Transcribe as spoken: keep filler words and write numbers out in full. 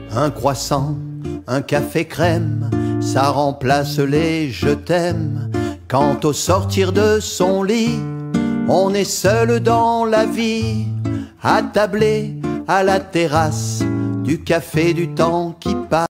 Un croissant, un café crème, ça remplace les je t'aime. Quand au sortir de son lit, on est seul dans la vie, attablé à la terrasse du café du temps qui passe.